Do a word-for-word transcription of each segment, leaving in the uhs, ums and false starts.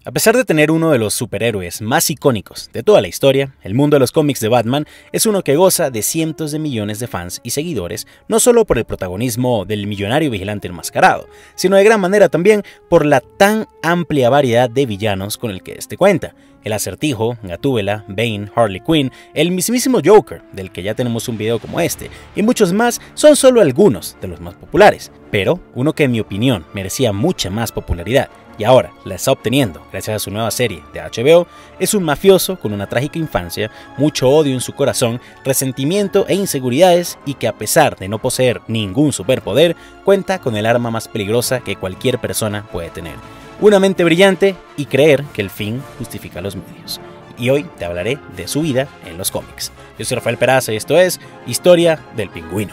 A pesar de tener uno de los superhéroes más icónicos de toda la historia, el mundo de los cómics de Batman es uno que goza de cientos de millones de fans y seguidores, no solo por el protagonismo del millonario vigilante enmascarado, sino de gran manera también por la tan amplia variedad de villanos con el que este cuenta. El Acertijo, Gatúbela, Bane, Harley Quinn, el mismísimo Joker, del que ya tenemos un video como este, y muchos más son solo algunos de los más populares, pero uno que en mi opinión merecía mucha más popularidad, y ahora la está obteniendo gracias a su nueva serie de H B O, es un mafioso con una trágica infancia, mucho odio en su corazón, resentimiento e inseguridades, y que a pesar de no poseer ningún superpoder, cuenta con el arma más peligrosa que cualquier persona puede tener: una mente brillante y creer que el fin justifica los medios. Y hoy te hablaré de su vida en los cómics. Yo soy Rafael Peraza y esto es Historia del Pingüino.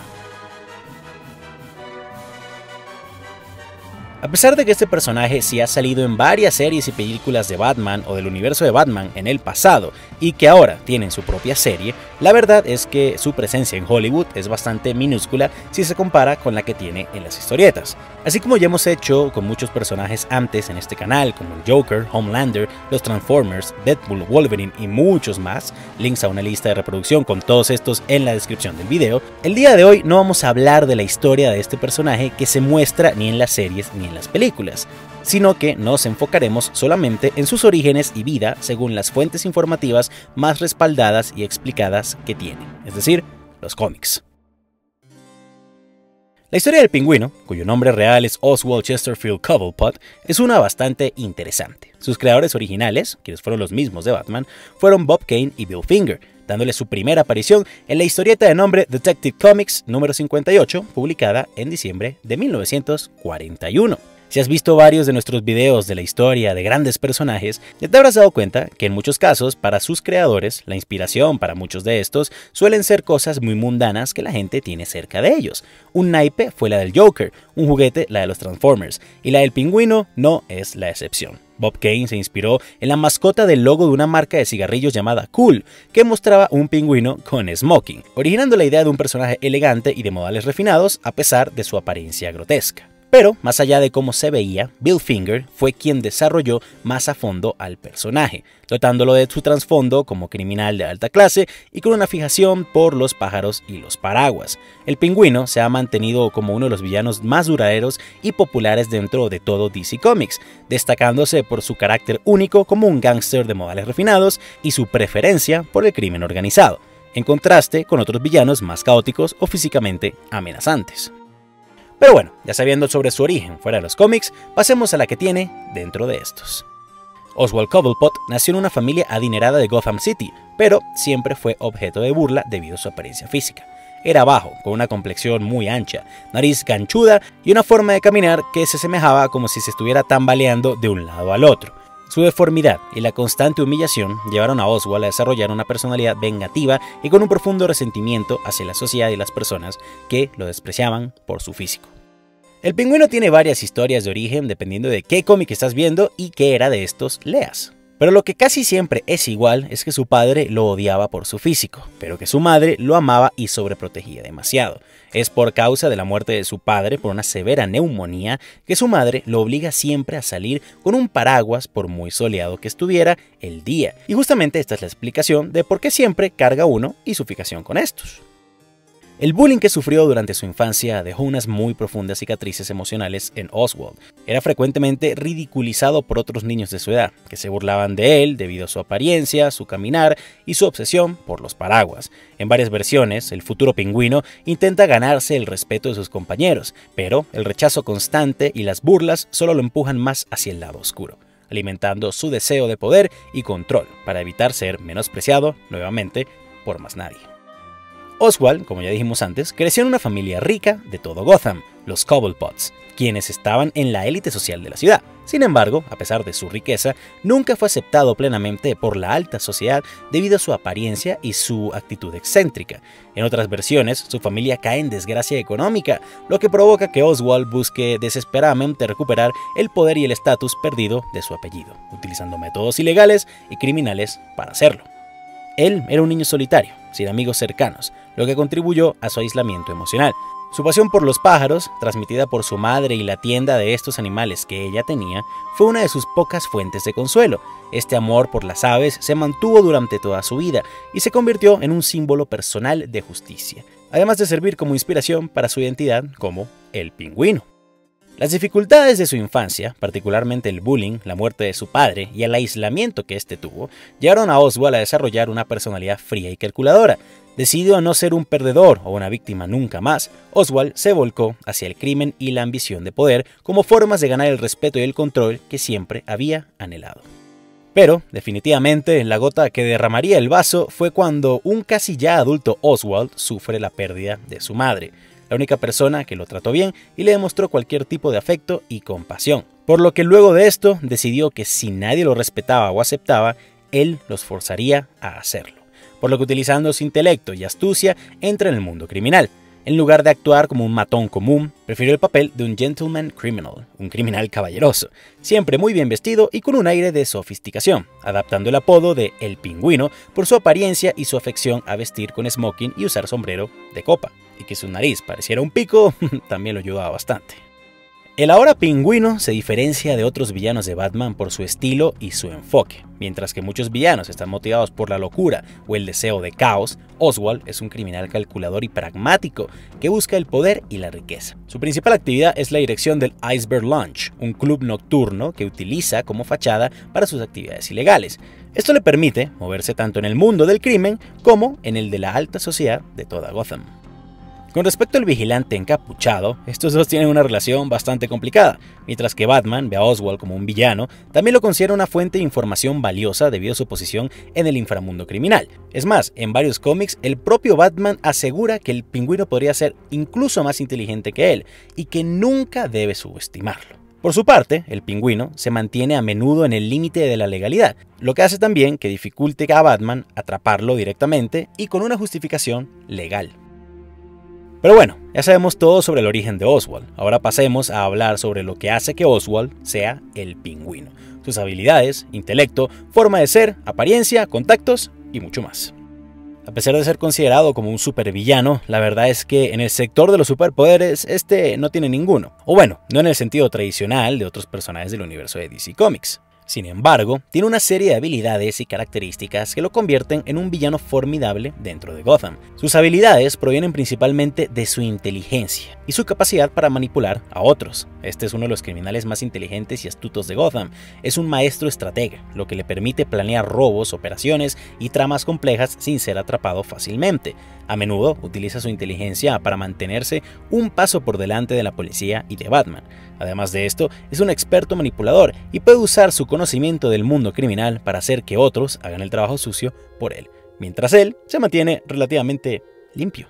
A pesar de que este personaje sí ha salido en varias series y películas de Batman o del universo de Batman en el pasado y que ahora tienen su propia serie, la verdad es que su presencia en Hollywood es bastante minúscula si se compara con la que tiene en las historietas. Así como ya hemos hecho con muchos personajes antes en este canal, como el Joker, Homelander, los Transformers, Deadpool, Wolverine y muchos más, links a una lista de reproducción con todos estos en la descripción del video, el día de hoy no vamos a hablar de la historia de este personaje que se muestra ni en las series ni en las películas, sino que nos enfocaremos solamente en sus orígenes y vida según las fuentes informativas más respaldadas y explicadas que tiene, es decir, los cómics. La historia del Pingüino, cuyo nombre real es Oswald Chesterfield Cobblepot, es una bastante interesante. Sus creadores originales, quienes fueron los mismos de Batman, fueron Bob Kane y Bill Finger, dándole su primera aparición en la historieta de nombre Detective Comics número cincuenta y ocho, publicada en diciembre de mil novecientos cuarenta y uno. Si has visto varios de nuestros videos de la historia de grandes personajes, ya te habrás dado cuenta que en muchos casos, para sus creadores, la inspiración para muchos de estos suelen ser cosas muy mundanas que la gente tiene cerca de ellos. Un naipe fue la del Joker, un juguete la de los Transformers, y la del Pingüino no es la excepción. Bob Kane se inspiró en la mascota del logo de una marca de cigarrillos llamada Cool, que mostraba un pingüino con smoking, originando la idea de un personaje elegante y de modales refinados a pesar de su apariencia grotesca. Pero, más allá de cómo se veía, Bill Finger fue quien desarrolló más a fondo al personaje, dotándolo de su trasfondo como criminal de alta clase y con una fijación por los pájaros y los paraguas. El Pingüino se ha mantenido como uno de los villanos más duraderos y populares dentro de todo D C Comics, destacándose por su carácter único como un gángster de modales refinados y su preferencia por el crimen organizado, en contraste con otros villanos más caóticos o físicamente amenazantes. Pero bueno, ya sabiendo sobre su origen fuera de los cómics, pasemos a la que tiene dentro de estos. Oswald Cobblepot nació en una familia adinerada de Gotham City, pero siempre fue objeto de burla debido a su apariencia física. Era bajo, con una complexión muy ancha, nariz ganchuda y una forma de caminar que se asemejaba como si se estuviera tambaleando de un lado al otro. Su deformidad y la constante humillación llevaron a Oswald a desarrollar una personalidad vengativa y con un profundo resentimiento hacia la sociedad y las personas que lo despreciaban por su físico. El Pingüino tiene varias historias de origen dependiendo de qué cómic estás viendo y qué era de estos leas. Pero lo que casi siempre es igual es que su padre lo odiaba por su físico, pero que su madre lo amaba y sobreprotegía demasiado. Es por causa de la muerte de su padre por una severa neumonía que su madre lo obliga siempre a salir con un paraguas por muy soleado que estuviera el día. Y justamente esta es la explicación de por qué siempre carga uno y su fijación con estos. El bullying que sufrió durante su infancia dejó unas muy profundas cicatrices emocionales en Oswald. Era frecuentemente ridiculizado por otros niños de su edad, que se burlaban de él debido a su apariencia, su caminar y su obsesión por los paraguas. En varias versiones, el futuro Pingüino intenta ganarse el respeto de sus compañeros, pero el rechazo constante y las burlas solo lo empujan más hacia el lado oscuro, alimentando su deseo de poder y control para evitar ser menospreciado nuevamente por más nadie. Oswald, como ya dijimos antes, creció en una familia rica de todo Gotham, los Cobblepots, quienes estaban en la élite social de la ciudad. Sin embargo, a pesar de su riqueza, nunca fue aceptado plenamente por la alta sociedad debido a su apariencia y su actitud excéntrica. En otras versiones, su familia cae en desgracia económica, lo que provoca que Oswald busque desesperadamente recuperar el poder y el estatus perdido de su apellido, utilizando métodos ilegales y criminales para hacerlo. Él era un niño solitario, sin amigos cercanos, lo que contribuyó a su aislamiento emocional. Su pasión por los pájaros, transmitida por su madre y la tienda de estos animales que ella tenía, fue una de sus pocas fuentes de consuelo. Este amor por las aves se mantuvo durante toda su vida y se convirtió en un símbolo personal de justicia, además de servir como inspiración para su identidad como el pingüino. Las dificultades de su infancia, particularmente el bullying, la muerte de su padre y el aislamiento que éste tuvo, llevaron a Oswald a desarrollar una personalidad fría y calculadora. Decidido a no ser un perdedor o una víctima nunca más, Oswald se volcó hacia el crimen y la ambición de poder como formas de ganar el respeto y el control que siempre había anhelado. Pero, definitivamente, la gota que derramaría el vaso fue cuando un casi ya adulto Oswald sufre la pérdida de su madre, la única persona que lo trató bien y le demostró cualquier tipo de afecto y compasión, por lo que luego de esto decidió que si nadie lo respetaba o aceptaba, él los forzaría a hacerlo, por lo que utilizando su intelecto y astucia entra en el mundo criminal. En lugar de actuar como un matón común, prefirió el papel de un gentleman criminal, un criminal caballeroso, siempre muy bien vestido y con un aire de sofisticación, adaptando el apodo de El Pingüino por su apariencia y su afección a vestir con smoking y usar sombrero de copa, y que su nariz pareciera un pico también lo ayudaba bastante. El ahora pingüino se diferencia de otros villanos de Batman por su estilo y su enfoque. Mientras que muchos villanos están motivados por la locura o el deseo de caos, Oswald es un criminal calculador y pragmático que busca el poder y la riqueza. Su principal actividad es la dirección del Iceberg Lounge, un club nocturno que utiliza como fachada para sus actividades ilegales. Esto le permite moverse tanto en el mundo del crimen como en el de la alta sociedad de toda Gotham. Con respecto al vigilante encapuchado, estos dos tienen una relación bastante complicada. Mientras que Batman ve a Oswald como un villano, también lo considera una fuente de información valiosa debido a su posición en el inframundo criminal. Es más, en varios cómics, el propio Batman asegura que el pingüino podría ser incluso más inteligente que él, y que nunca debe subestimarlo. Por su parte, el pingüino se mantiene a menudo en el límite de la legalidad, lo que hace también que dificulte a Batman atraparlo directamente y con una justificación legal. Pero bueno, ya sabemos todo sobre el origen de Oswald. Ahora pasemos a hablar sobre lo que hace que Oswald sea el pingüino, sus habilidades, intelecto, forma de ser, apariencia, contactos y mucho más. A pesar de ser considerado como un supervillano, la verdad es que en el sector de los superpoderes este no tiene ninguno. O bueno, no en el sentido tradicional de otros personajes del universo de D C Comics. Sin embargo, tiene una serie de habilidades y características que lo convierten en un villano formidable dentro de Gotham. Sus habilidades provienen principalmente de su inteligencia y su capacidad para manipular a otros. Este es uno de los criminales más inteligentes y astutos de Gotham. Es un maestro estratega, lo que le permite planear robos, operaciones y tramas complejas sin ser atrapado fácilmente. A menudo utiliza su inteligencia para mantenerse un paso por delante de la policía y de Batman. Además de esto, es un experto manipulador y puede usar su conocimiento del mundo criminal para hacer que otros hagan el trabajo sucio por él, mientras él se mantiene relativamente limpio.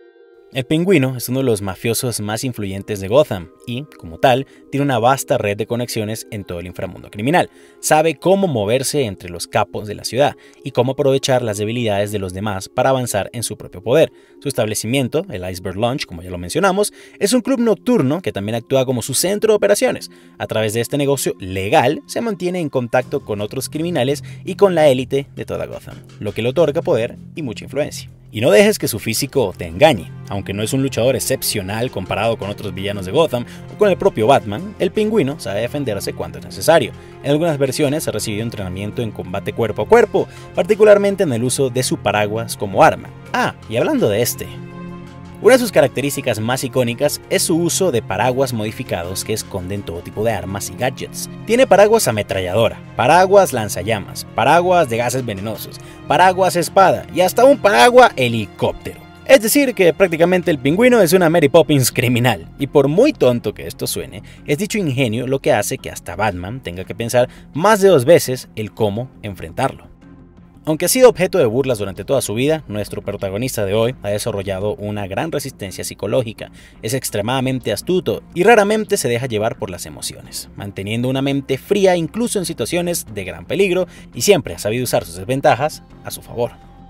El Pingüino es uno de los mafiosos más influyentes de Gotham y, como tal, tiene una vasta red de conexiones en todo el inframundo criminal. Sabe cómo moverse entre los capos de la ciudad y cómo aprovechar las debilidades de los demás para avanzar en su propio poder. Su establecimiento, el Iceberg Lounge, como ya lo mencionamos, es un club nocturno que también actúa como su centro de operaciones. A través de este negocio legal, se mantiene en contacto con otros criminales y con la élite de toda Gotham, lo que le otorga poder y mucha influencia. Y no dejes que su físico te engañe. Aunque no es un luchador excepcional comparado con otros villanos de Gotham o con el propio Batman, el Pingüino sabe defenderse cuando es necesario. En algunas versiones ha recibido entrenamiento en combate cuerpo a cuerpo, particularmente en el uso de su paraguas como arma. Ah, y hablando de este, una de sus características más icónicas es su uso de paraguas modificados que esconden todo tipo de armas y gadgets. Tiene paraguas ametralladora, paraguas lanzallamas, paraguas de gases venenosos, paraguas espada y hasta un paraguas helicóptero. Es decir que prácticamente el Pingüino es una Mary Poppins criminal, y por muy tonto que esto suene, es dicho ingenio lo que hace que hasta Batman tenga que pensar más de dos veces el cómo enfrentarlo. Aunque ha sido objeto de burlas durante toda su vida, nuestro protagonista de hoy ha desarrollado una gran resistencia psicológica, es extremadamente astuto y raramente se deja llevar por las emociones, manteniendo una mente fría incluso en situaciones de gran peligro y siempre ha sabido usar sus desventajas a su favor.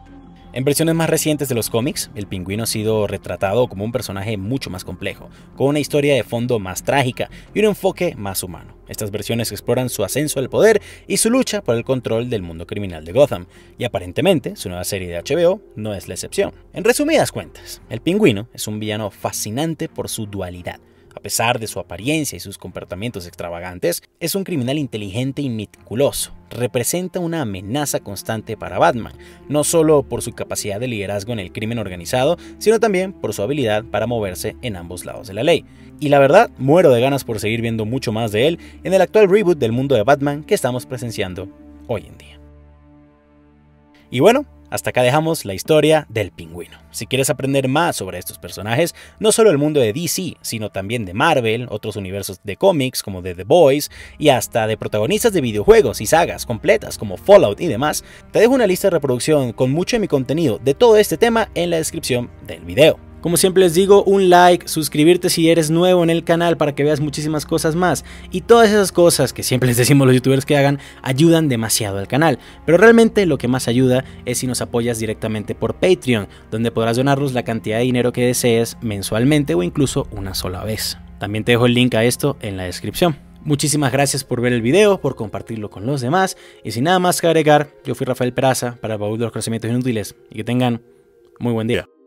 En versiones más recientes de los cómics, el Pingüino ha sido retratado como un personaje mucho más complejo, con una historia de fondo más trágica y un enfoque más humano. Estas versiones exploran su ascenso al poder y su lucha por el control del mundo criminal de Gotham, y aparentemente su nueva serie de H B O no es la excepción. En resumidas cuentas, el Pingüino es un villano fascinante por su dualidad. A pesar de su apariencia y sus comportamientos extravagantes, es un criminal inteligente y meticuloso. Representa una amenaza constante para Batman, no solo por su capacidad de liderazgo en el crimen organizado, sino también por su habilidad para moverse en ambos lados de la ley. Y la verdad, muero de ganas por seguir viendo mucho más de él en el actual reboot del mundo de Batman que estamos presenciando hoy en día. Y bueno, hasta acá dejamos la historia del Pingüino. Si quieres aprender más sobre estos personajes, no solo el mundo de D C, sino también de Marvel, otros universos de cómics como de The Boys, y hasta de protagonistas de videojuegos y sagas completas como Fallout y demás, te dejo una lista de reproducción con mucho de mi contenido de todo este tema en la descripción del video. Como siempre les digo, un like, suscribirte si eres nuevo en el canal para que veas muchísimas cosas más. Y todas esas cosas que siempre les decimos los youtubers que hagan, ayudan demasiado al canal. Pero realmente lo que más ayuda es si nos apoyas directamente por Patreon, donde podrás donarnos la cantidad de dinero que desees mensualmente o incluso una sola vez. También te dejo el link a esto en la descripción. Muchísimas gracias por ver el video, por compartirlo con los demás. Y sin nada más que agregar, yo fui Rafael Peraza para el Baúl de los Conocimientos Inútiles. Y que tengan muy buen día.